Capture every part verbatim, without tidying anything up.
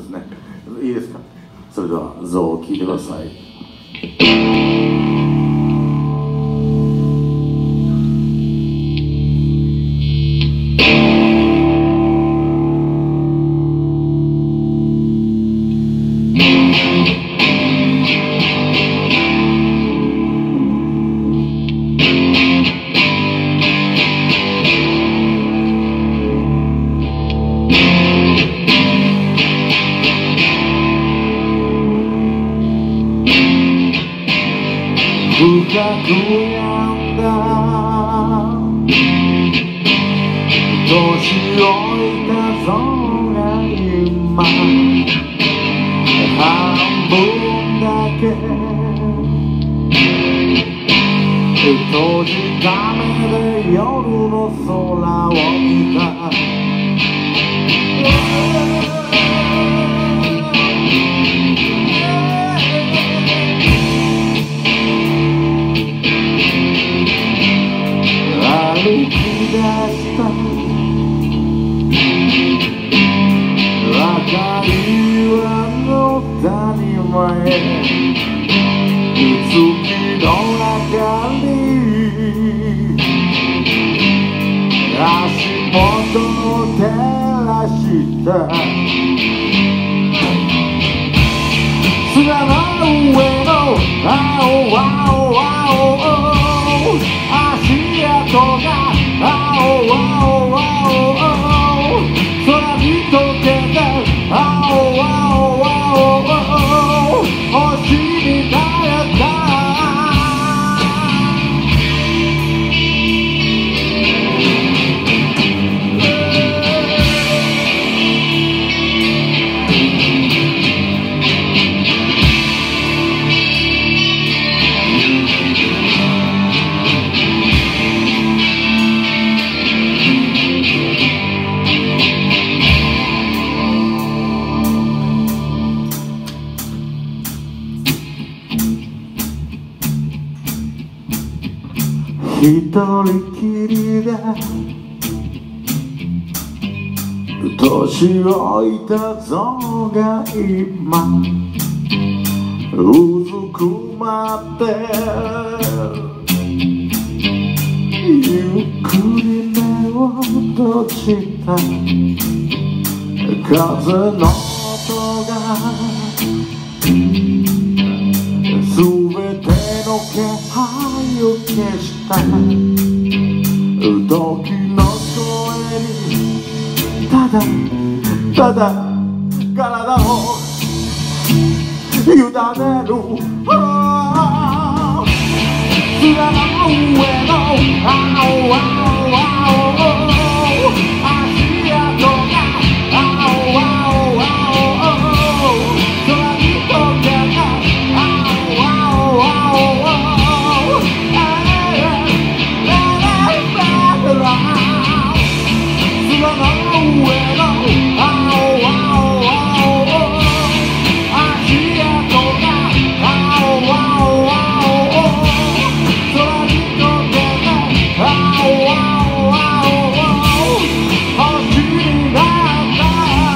ですね。いいですか。それではゾウを聴いてください。深く病んだ年老いた象が今半分だけ閉じた目で夜の空を見た歩き出した赤い岩の谷間へ月の中に足元を照らした砂の上の青青青足跡が青青青空に溶けた青青青星になれた一人きりで年老いた象が今うずくまってゆっくり目を閉じた風の音が全ての気配を消した時の声にただただ体を委ねる砂の上の青青青足跡が青青青空に溶けた青青青砂の上の青青青足跡が青青青空に溶けた青青青星になった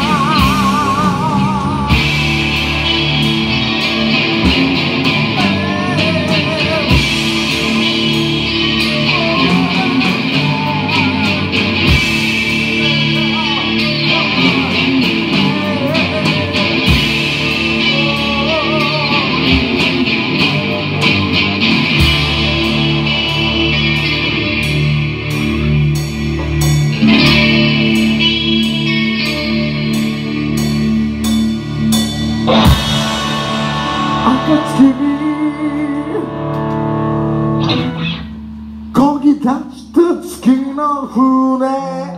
暁に漕ぎ出した月の船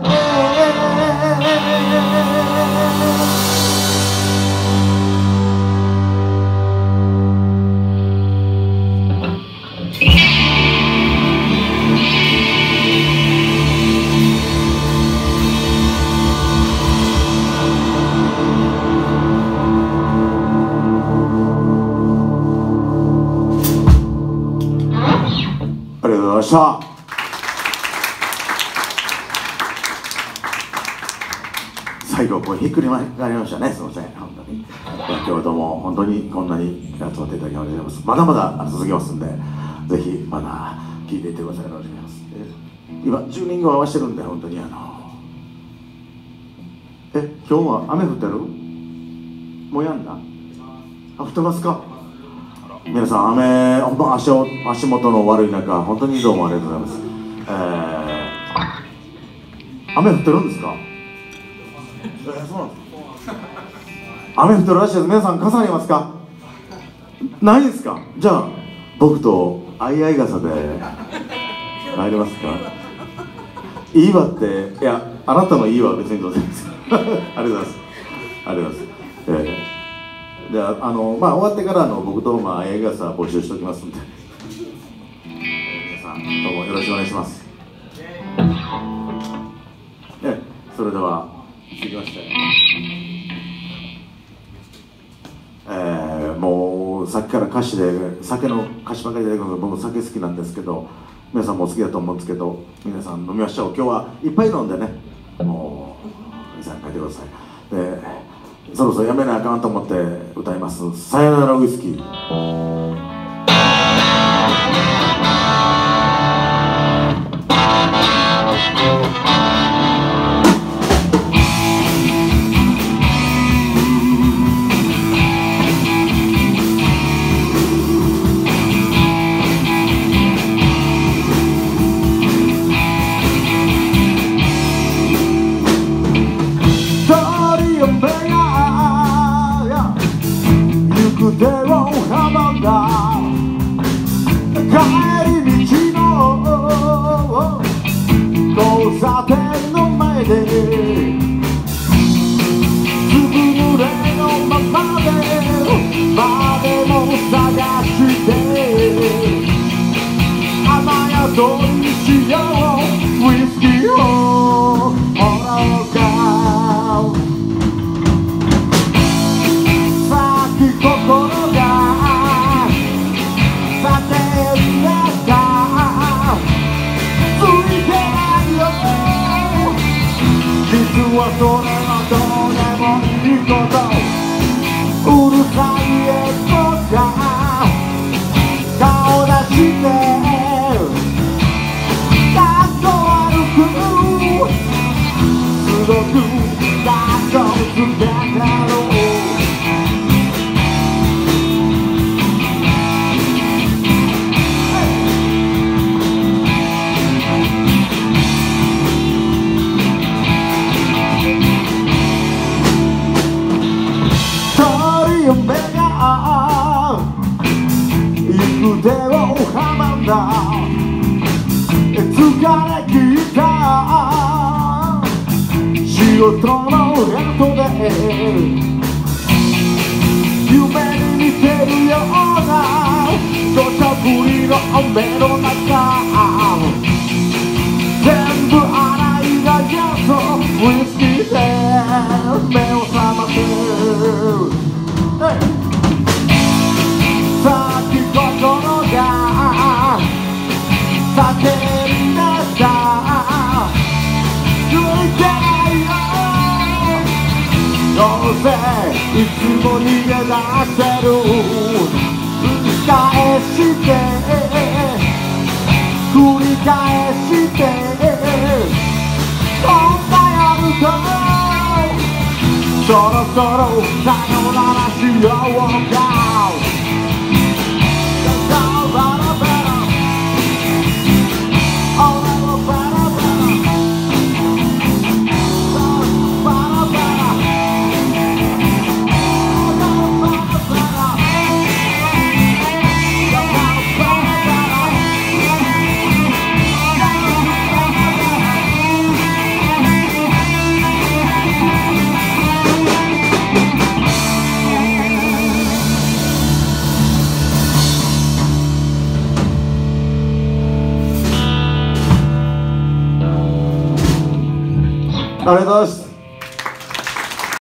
ありがとうございました。最後こうひっくり返りましたね。すみません本当に。 今日はどうも本当にこんなに集まっていただきありがとうございます。まだまだ続きますんで、ぜひまだ聞いていってください。お願いします。今チューニングを合わせてるんで、本当にあのえ今日は雨降ってる？もうやんだ？あ、降ってますか？皆さん雨、本当 足, 足元の悪い中、本当にどうもありがとうございます。えー、雨降ってるんですか？えー、そうなんですか？雨降ってるらしいです。皆さん傘ありますか？ないですか？じゃあ僕と相合い傘で帰りますか？いいわって、いや、あなたのいいわは別にどうでもいいです。ありがとうございます。ありがとうございます。えー、じゃあ、あの、まあ、終わってからの僕と、まあ、相合い傘募集しておきますんで、えー、皆さん、どうもよろしくお願いします。えそれでは、続きまして、えー、もう、さっきから歌詞で、酒の歌詞ばかり出てくるので、僕、酒好きなんですけど、皆さんも好きだと思うんですけど、皆さん飲みましょう。今日はいっぱい飲んでね、もう皆さん書いてください。で、そろそろやめなあかんと思って歌います。さよならウイスキー。手を阻んだ帰り道の交差点の前でずぶ濡れのままでまでも探して雨宿りしようウイスキーをもらおうか心がさてんだかついてないよ実はそれはどうでもいいことうるさいエコが顔出してかっこ悪くすごくかっこつけてる手を阻んだ疲れ切った仕事の後で夢に見てるような土砂降りの雨の中全部洗いがやっとウイスキーで目を覚ませるさっき心が叫んださついてないよどうせいつも逃げ出してる繰り返して繰り返してこんな夜とそろそろさよならしようかありがとうございます。